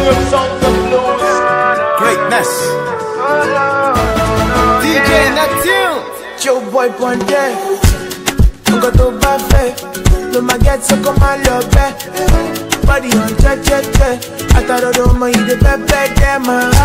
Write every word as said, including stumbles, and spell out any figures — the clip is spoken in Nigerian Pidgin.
Good sounds of blues. Greatness. D J Natil. Joe boy Ponte. Nko to bafe. No ma get so come and love. Body on che che che. Ataro do mo ide pepe dema.